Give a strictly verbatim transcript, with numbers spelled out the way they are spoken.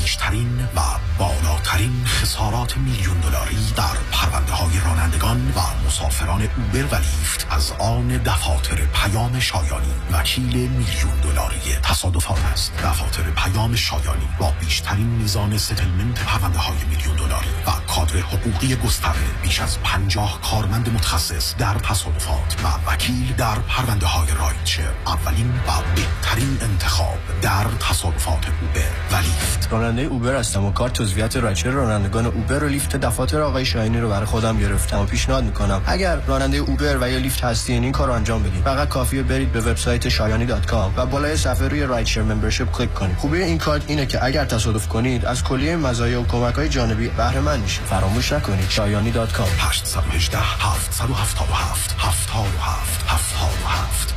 بیشترین و بالاترین خسارات میلیون دلاری در پرونده های رانندگان و مسافران اوبر و لیفت از آن دفاتر پیام شایانی، وکیل میلیون دلاری تصادفات است. دفاتر پیام شایانی با بیشترین میزان ستلمنت پرونده های میلیون دلاری و کادر حقوقی گستره، بیش از پنجاه کارمند متخصص در تصادفات و وکیل در پرونده های رایدشر، اولین و بهترین انتخاب در تصادفات اوبر و لیفت. راننده اوبر هستم و کارت عضویت رایدشر رانندگان اوبر و لیفت دفاتر آقای شاهینی رو برای خودم گرفتم و پیشنهاد میکنم اگر راننده اوبر و یا لیفت هستین این کارو انجام بدید. فقط کافیه برید به وبسایت شایانی دات کام و بالای صفحه روی رایدشر ممبرشیپ کلیک کنید. خوبی این کارت اینه که اگر تصادف کنید از کلیه مزایا و کمک‌های جانبی بهره مند میشید. فراموش نکنید شایانی دات کام. هشت یک هشت هفت هفت هفت هفت هفت هفت